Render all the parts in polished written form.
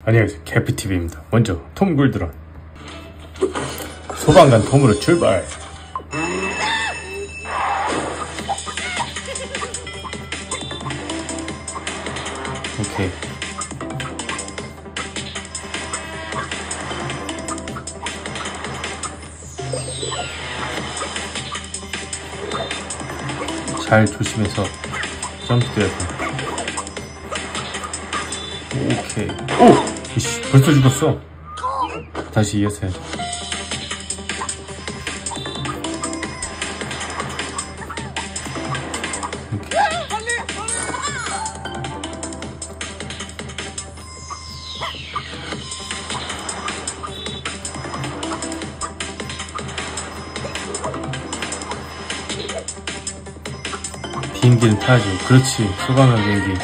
안녕하세요, 개피TV입니다. 먼저 톰 굴드런 소방관 톰으로 출발. 오케이. 잘 조심해서 점프해야 돼. 오케이. 오! 이씨, 벌써 죽었어. 다시 이어서 해야지. 비행기는 타야죠. 그렇지, 소방관 비행기.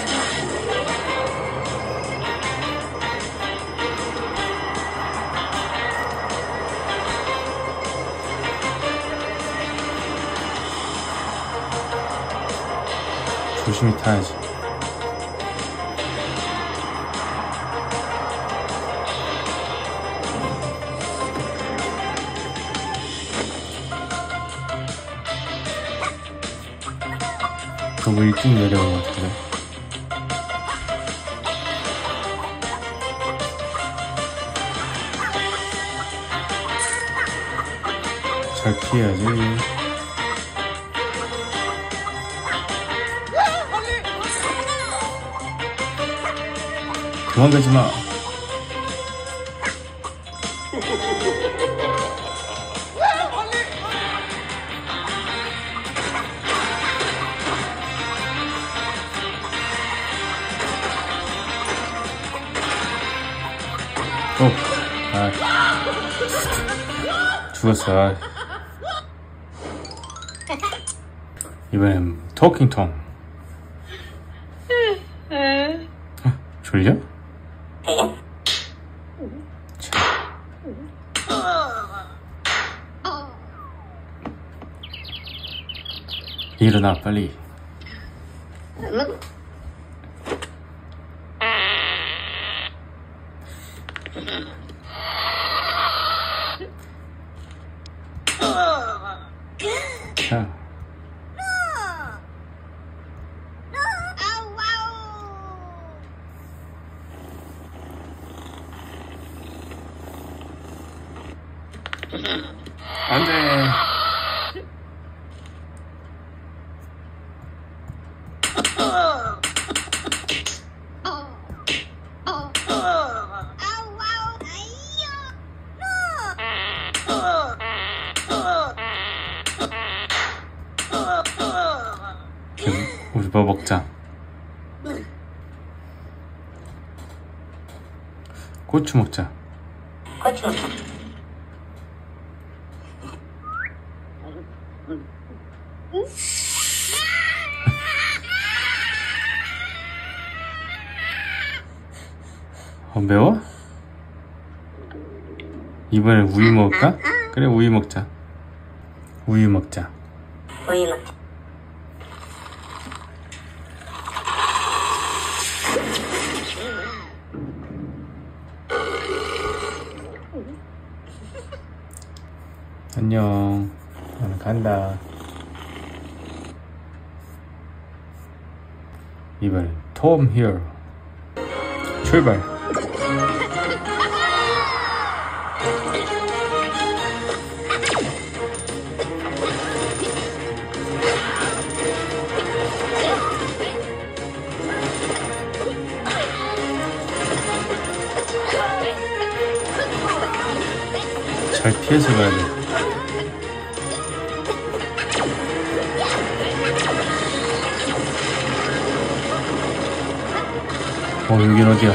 조심히 타야지. 너무 일찍 내려온 것 같은데. 잘 피해야지. 도망가지 마. 죽었어. 이번엔 토킹 톰. 졸려? 일어나 빨리. 자. 안 돼. 우리 뭐 먹자. 고추 먹자. 고추. 매워? 이번엔 우유 먹을까? 그래, 우유 먹자. 우유 먹자. 우유 먹자. 안녕. 나는 간다. 이번엔 톰 히어로 출발. 잘 피해서 가야 돼. 여긴 어디야?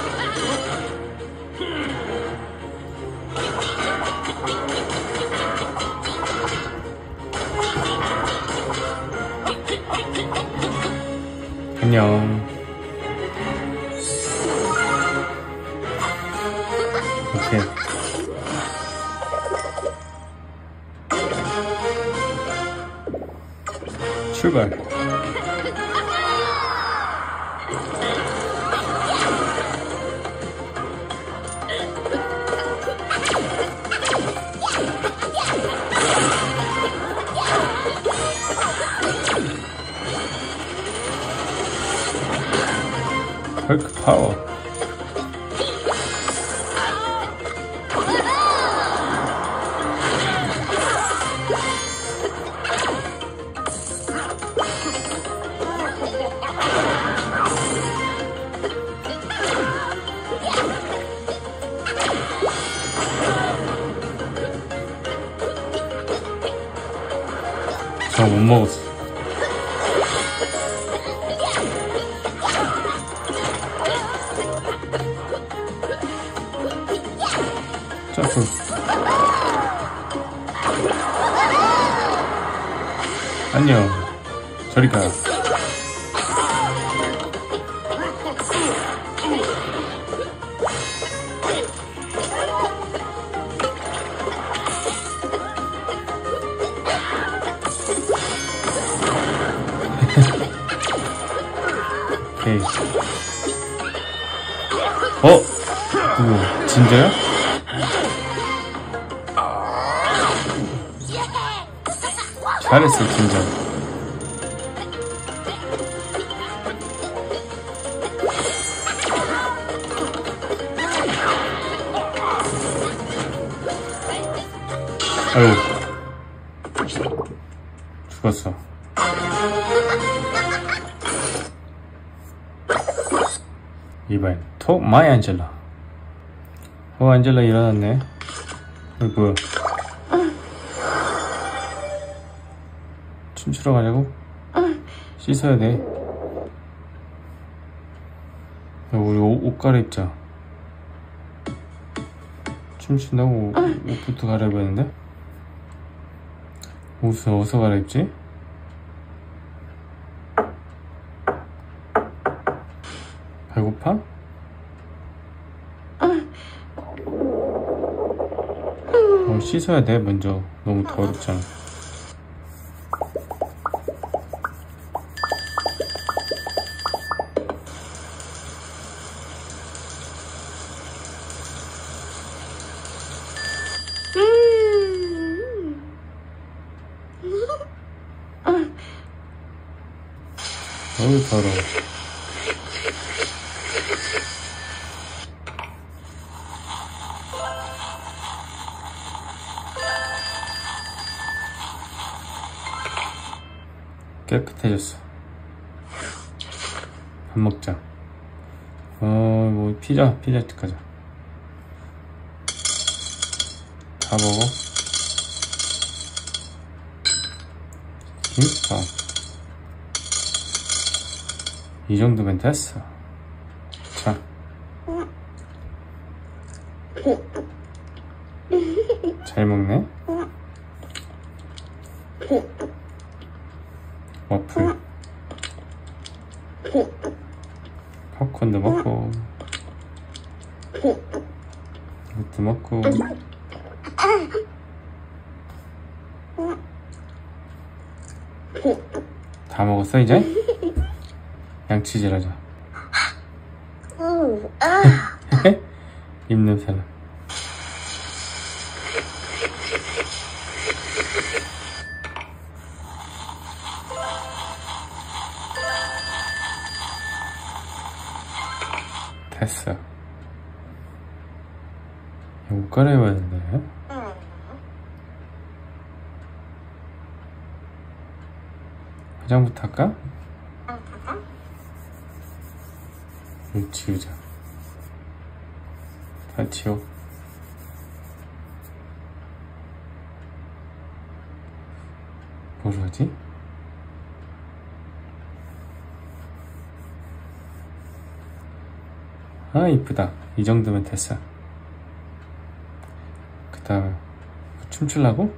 안녕. 오케이. 출발. 파워. 저 못 먹었어. 점프. 안녕. 저리 가. 오케이. 진짜요? 잘했어, 진짜. 아유, 죽었어. 이번엔 마이 안젤라. 안젤라 일어났네. 뭐야? 춤추러 가려고? 씻어야 돼. 야, 우리 옷 갈아입자. 춤춘다고 옷부터 갈아입어야 하는데? 옷을 어디서 갈아입지? 배고파? 씻어야 돼, 먼저. 너무 더럽잖아. 어우, 더러워. 깨끗해졌어. 밥 먹자. 뭐 피자집 가자. 다 먹어. 김밥. 이 정도면 됐어. 자. 잘 먹네. 와플. 팝콘도 먹고, 이것도 먹고. 다 먹었어 이제? 양치질 하자. 입냄새나. 됐어. 옷 갈아입어야 되는데. 화장부터 할까? 이거 지우자. 다 지워. 뭐로 하지? 아, 이쁘다. 이 정도면 됐어. 그 다음에 춤추려고?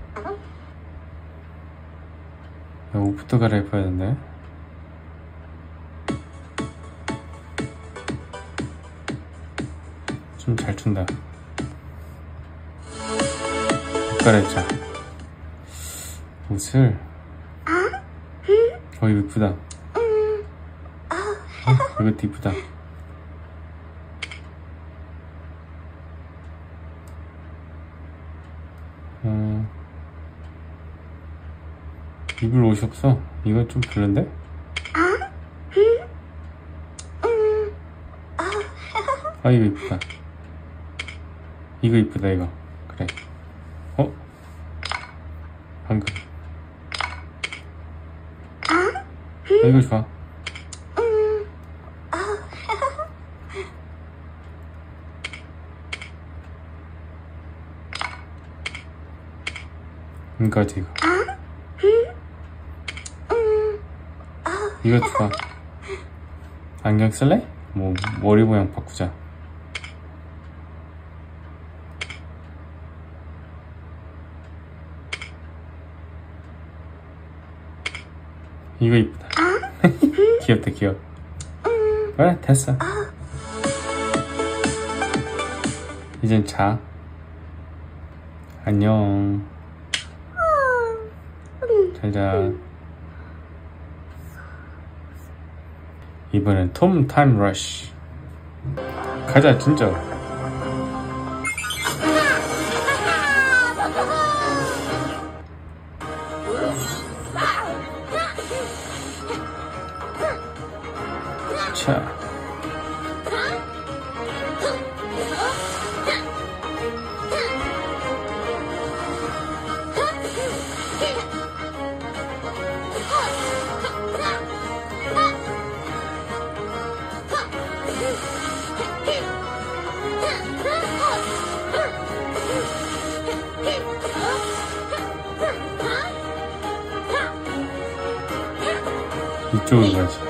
야, 옷부터 갈아입어야 되네. 좀 잘 춘다. 옷 갈아입자. 옷을. 이거 이쁘다. 이것도 이쁘다. 입을 옷이 없어. 이건 좀 별론데? 아, 이거 이쁘다. 이거 이쁘다, 이거. 그래. 방금. 이거 좋아. 이거지, 이거. 이거 좋아. 안경 쓸래? 뭐, 머리 모양 바꾸자. 이거 이쁘다. 귀엽다, 귀여워. 그래, 됐어. 이젠 자. 안녕. 잘 자. 이번엔 톰 타임 러쉬. 가자, 진짜. 자. 이쪽으로 가지.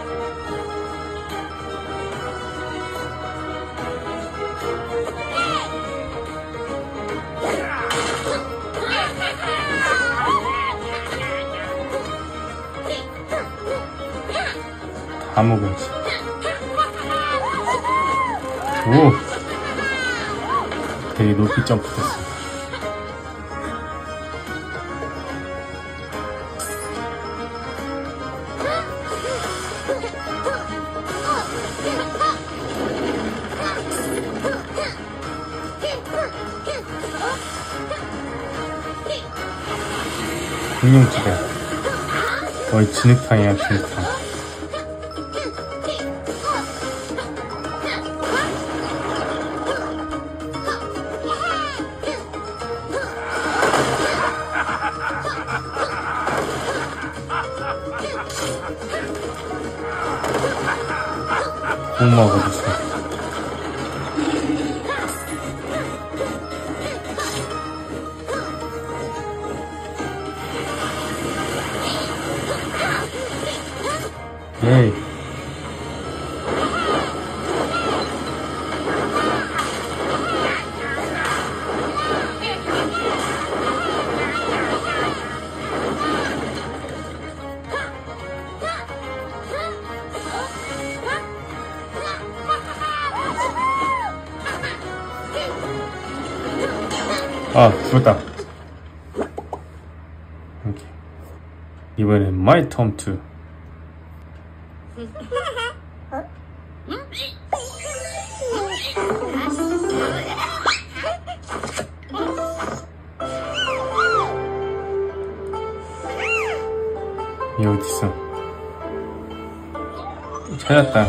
다 먹어야지. 오! 되게 높이 점프했어. 공룡지대. 거의 진흙탕이야, 진흙탕. 엄마가 어딨어? 에이. 아, 죽었다. 오케이. 이번엔 my turn to. 얘 어딨어? 찾았다.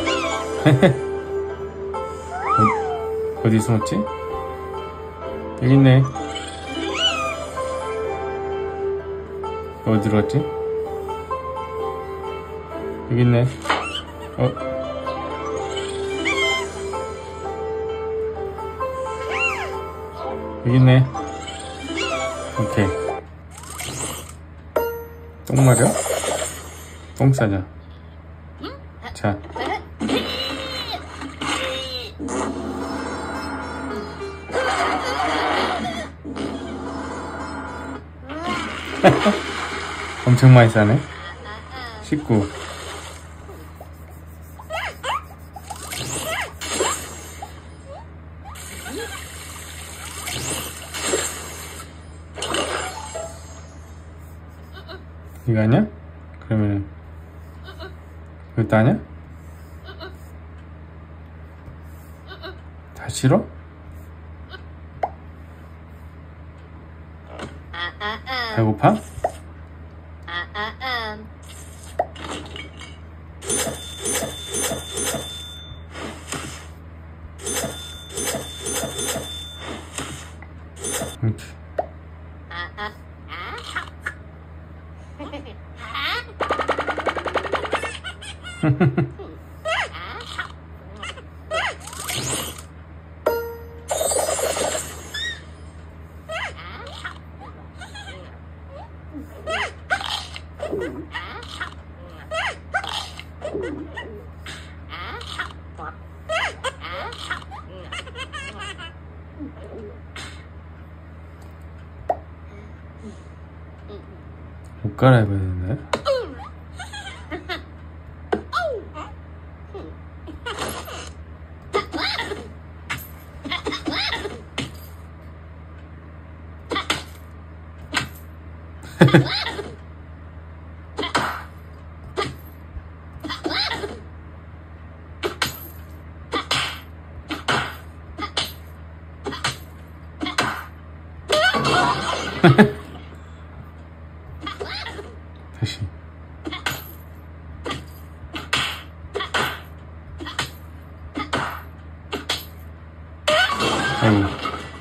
어디 숨었지? 여기 있네. 어디로 갔지? 여기 있네. 여기 있네. 오케이. 똥 마려? 똥 싸자. 자. 엄청 많이 싸네. 19. 이거 아니야? 그러면은 이것도 아니야? 다 싫어? 배고파? 이렇게. 옷 갈아입어야 되는데. 다시. 아이고.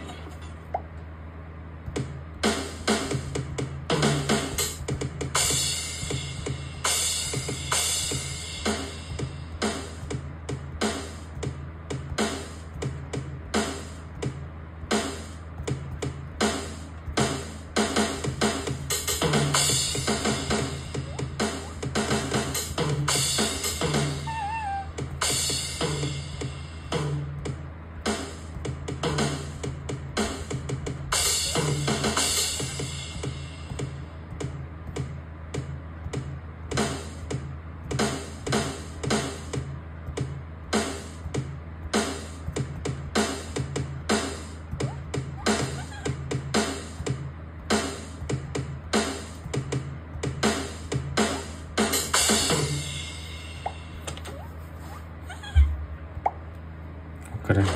그래.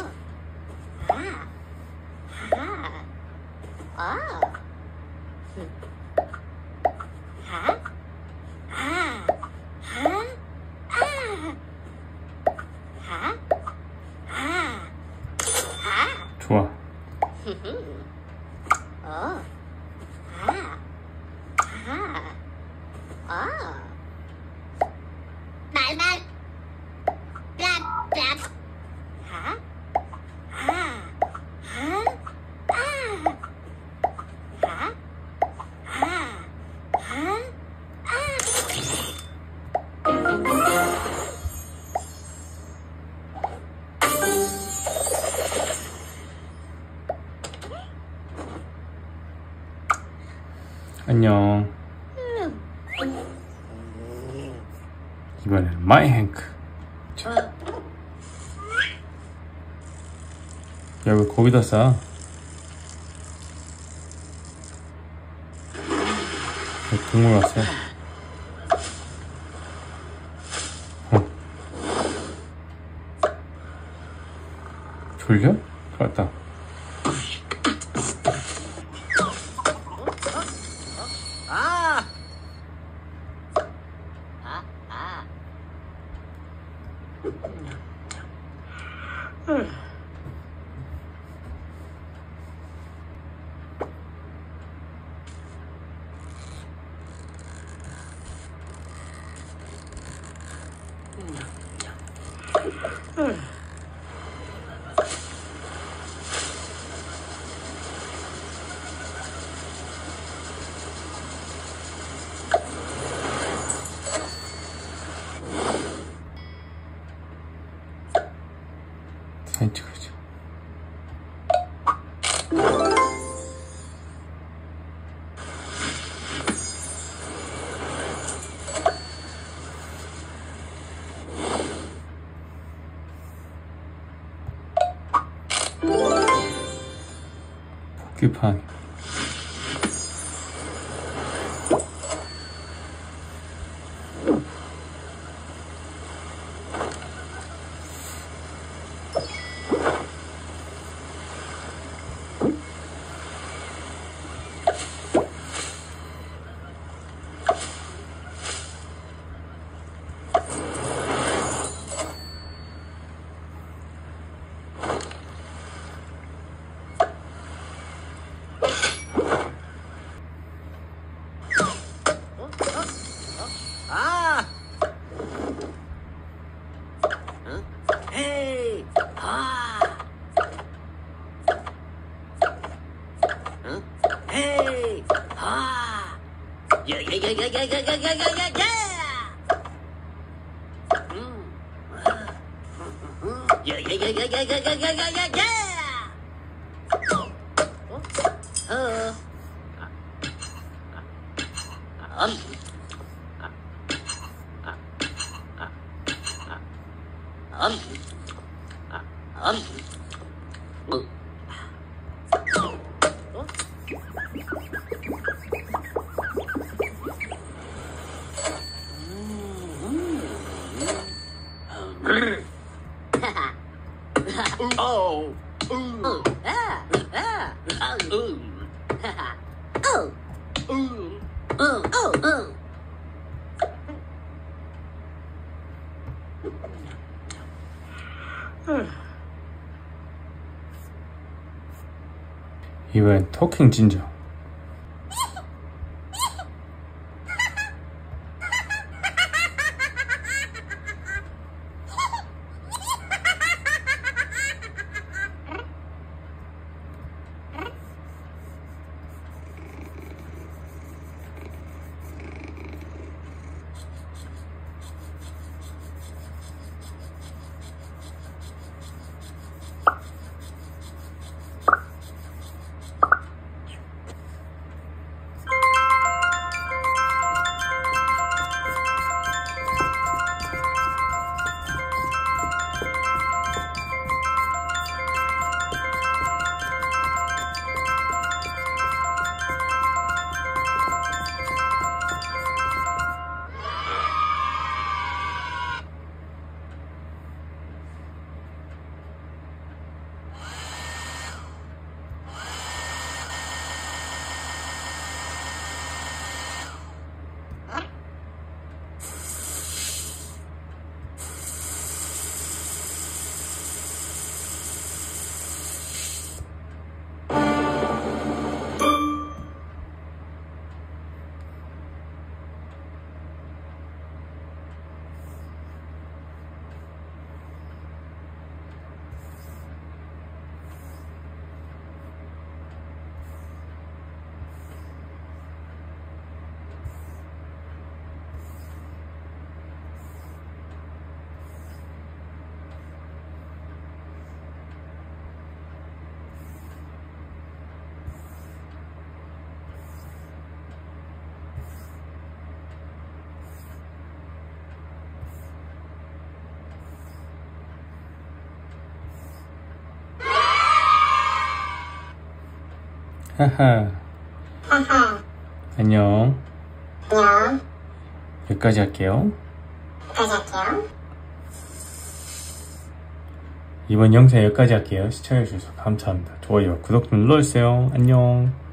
좋아. 안녕. 이번엔 마이 행크. 야, 왜 거기다 싸? 동물 왔어. 졸려? 갔다. 사진 찍어야지. 포큐판. 이번엔 토킹 진저. 하하. 하하. 안녕. 안녕. 여기까지 할게요. 여기까지 할게요. 이번 영상 여기까지 할게요. 시청해주셔서 감사합니다. 좋아요, 구독 눌러주세요. 안녕.